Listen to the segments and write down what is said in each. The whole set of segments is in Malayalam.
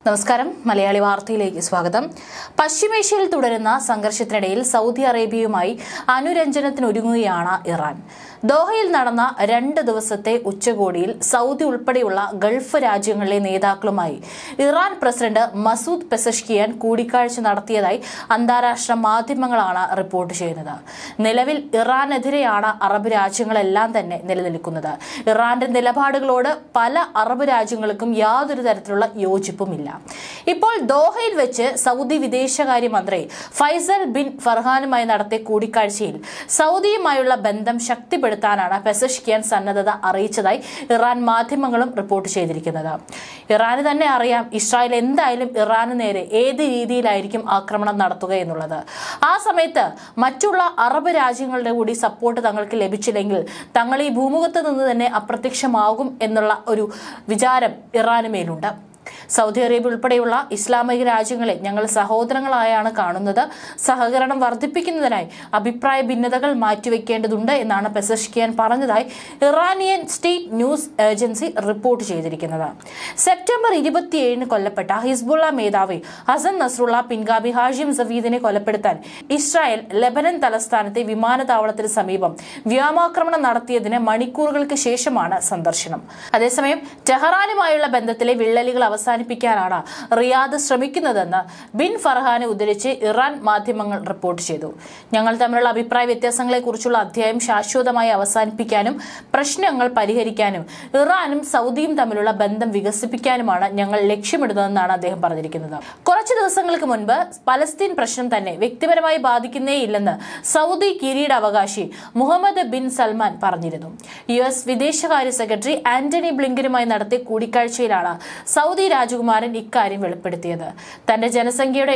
നമസ്കാരം മലയാളി വാർത്തയിലേക്ക് സ്വാഗതം. പശ്ചിമേഷ്യയിൽ തുടരുന്ന സംഘർഷത്തിനിടയിൽ സൗദി അറേബ്യയുമായി അനുരഞ്ജനത്തിനൊരുങ്ങുകയാണ് ഇറാൻ. ദോഹയിൽ നടന്ന 2 ദിവസത്തെ ഉച്ചകോടിയിൽ സൗദി ഉൾപ്പെടെയുള്ള ഗൾഫ് രാജ്യങ്ങളിലെ നേതാക്കളുമായി ഇറാൻ പ്രസിഡന്റ് മസൂദ് പെസഷ്കിയാൻ കൂടിക്കാഴ്ച നടത്തിയതായി അന്താരാഷ്ട്ര മാധ്യമങ്ങളാണ് റിപ്പോർട്ട് ചെയ്യുന്നത്. നിലവിൽ ഇറാനെതിരെയാണ് അറബ് രാജ്യങ്ങളെല്ലാം തന്നെ നിലനിൽക്കുന്നത്. ഇറാന്റെ നിലപാടുകളോട് പല അറബ് രാജ്യങ്ങൾക്കും യാതൊരു തരത്തിലുള്ള യോജിപ്പുമില്ല. ഇപ്പോൾ ദോഹയിൽ വെച്ച് സൗദി വിദേശകാര്യമന്ത്രി ഫൈസൽ ബിൻ ഫർഹാനുമായി നടത്തിയ കൂടിക്കാഴ്ചയിൽ സൗദിയുമായുള്ള ബന്ധം ശക്തിപ്പെടുത്താനാണ് പെസഷ്കിയാൻ സന്നദ്ധത അറിയിച്ചതായി ഇറാൻ മാധ്യമങ്ങളും റിപ്പോർട്ട് ചെയ്തിരിക്കുന്നത്. ഇറാന് തന്നെ അറിയാം ഇസ്രായേൽ എന്തായാലും ഇറാന് നേരെ ഏത് രീതിയിലായിരിക്കും ആക്രമണം നടത്തുക എന്നുള്ളത്. ആ സമയത്ത് മറ്റുള്ള അറബ് രാജ്യങ്ങളുടെ കൂടി സപ്പോർട്ട് തങ്ങൾക്ക് ലഭിച്ചില്ലെങ്കിൽ തങ്ങൾ ഈ ഭൂമുഖത്ത് നിന്ന് തന്നെ അപ്രത്യക്ഷമാകും എന്നുള്ള ഒരു വിചാരം ഇറാന് മേലുണ്ട്. സൗദി അറേബ്യ ഉൾപ്പെടെയുള്ള ഇസ്ലാമിക രാജ്യങ്ങളെ ഞങ്ങൾ സഹോദരങ്ങളായാണ് കാണുന്നത്. സഹകരണം വർദ്ധിപ്പിക്കുന്നതിനായി അഭിപ്രായ ഭിന്നതകൾ മാറ്റിവെക്കേണ്ടതുണ്ട് എന്നാണ് പെസഷ്കിയാൻ പറഞ്ഞതായി Iranian state news agency report ചെയ്തിരിക്കുന്നത്. സെപ്റ്റംബർ 27 കൊല്ലപ്പെട്ട ഹിസ്ബുള്ള മേധാവി ഹസൻ നസ്രുള്ള പിൻഗാമി ഹാഷിം സഫീദിനെ കൊലപ്പെടുത്താൻ ഇസ്രായേൽ ലെബനൻ തലസ്ഥാനത്തെ വിമാനത്താവളത്തിന് സമീപം വ്യോമാക്രമണം നടത്തിയതിന് മണിക്കൂറുകൾക്ക് ശേഷമാണ് സന്ദർശനം. അതേസമയം ടെഹ്റാനുമായുള്ള ബന്ധത്തിലെ വിള്ളലുകൾ അവസാനിപ്പിക്കാനാണ് റിയാദ് ശ്രമിക്കുന്നതെന്ന് ബിൻ ഫർഹാനെ ഉദ്ധരിച്ച് ഇറാൻ മാധ്യമങ്ങൾ റിപ്പോർട്ട് ചെയ്തു. ഞങ്ങൾ തമ്മിലുള്ള അഭിപ്രായ വ്യത്യാസങ്ങളെക്കുറിച്ചുള്ള അധ്യായം ശാശ്വതമായി അവസാനിപ്പിക്കാനും പ്രശ്നങ്ങൾ പരിഹരിക്കാനും ഇറാനും സൗദിയും തമ്മിലുള്ള ബന്ധം വികസിപ്പിക്കാനുമാണ് ഞങ്ങൾ ലക്ഷ്യമിടുന്നതെന്നാണ് അദ്ദേഹം പറഞ്ഞിരിക്കുന്നത്. കുറച്ചു ദിവസങ്ങൾക്ക് മുൻപ് പലസ്തീൻ പ്രശ്നം തന്നെ വ്യക്തിപരമായി ബാധിക്കുന്നേയില്ലെന്ന് സൗദി കിരീടാവകാശി മുഹമ്മദ് ബിൻ സൽമാൻ പറഞ്ഞിരുന്നു. US വിദേശകാര്യ സെക്രട്ടറി ആന്റണി ബ്ലിങ്കനുമായി നടത്തിയ കൂടിക്കാഴ്ചയിലാണ് സൗദി രാജകുമാരൻ ഇക്കാര്യം വെളിപ്പെടുത്തിയത്. തന്റെ ജനസംഖ്യയുടെ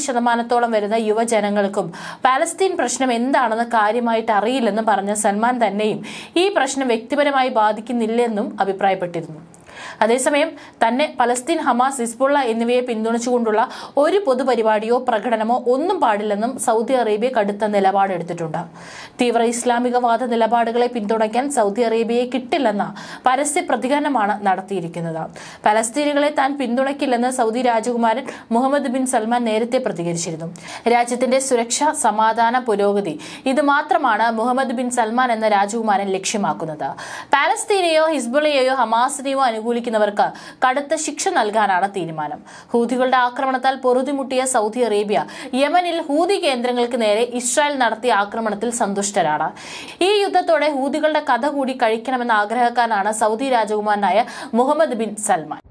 70% വരുന്ന യുവജനങ്ങൾക്കും പാലസ്തീൻ പ്രശ്നം എന്താണെന്ന് കാര്യമായിട്ട് അറിയില്ലെന്ന് പറഞ്ഞ സൽമാൻ തന്നെയും ഈ പ്രശ്നം വ്യക്തിപരമായി ബാധിക്കുന്നില്ലെന്നും അഭിപ്രായപ്പെട്ടിരുന്നു. അതേസമയം തന്നെ പലസ്തീൻ, ഹമാസ്, ഹിസ്ബുള്ള എന്നിവയെ പിന്തുണച്ചുകൊണ്ടുള്ള ഒരു പൊതുപരിപാടിയോ പ്രകടനമോ ഒന്നും പാടില്ലെന്നും സൗദി അറേബ്യ കടുത്ത നിലപാടെടുത്തിട്ടുണ്ട്. തീവ്ര ഇസ്ലാമികവാദ നിലപാടുകളെ പിന്തുണയ്ക്കാൻ സൗദി അറേബ്യയെ കിട്ടില്ലെന്ന പരസ്യ പ്രതികരണമാണ് നടത്തിയിരിക്കുന്നത്. പലസ്തീനികളെ താൻ പിന്തുണയ്ക്കില്ലെന്ന് സൗദി രാജകുമാരൻ മുഹമ്മദ് ബിൻ സൽമാൻ നേരത്തെ പ്രതികരിച്ചിരുന്നു. രാജ്യത്തിന്റെ സുരക്ഷ, സമാധാന, പുരോഗതി ഇത് മാത്രമാണ് മുഹമ്മദ് ബിൻ സൽമാൻ എന്ന രാജകുമാരൻ ലക്ഷ്യമാക്കുന്നത്. പാലസ്തീനെയോ ഹിസ്ബുള്ളയെയോ ഹമാസിനെയോ അനുകൂലിക്കുന്നവർക്ക് കടുത്ത ശിക്ഷ നൽകാനാണ് തീരുമാനം. ഹൂതികളുടെ ആക്രമണത്താൽ പൊറുതിമുട്ടിയ സൗദി അറേബ്യ യമനിൽ ഹൂതി കേന്ദ്രങ്ങൾക്ക് നേരെ ഇസ്രായേൽ നടത്തിയ ആക്രമണത്തിൽ സന്തുഷ്ടരാണ്. ഈ യുദ്ധത്തോടെ ഹൂതികളുടെ കഥ കൂടി കഴിക്കണമെന്ന ആഗ്രഹക്കാരനാണ് സൗദി രാജകുമാരനായ മുഹമ്മദ് ബിൻ സൽമാൻ.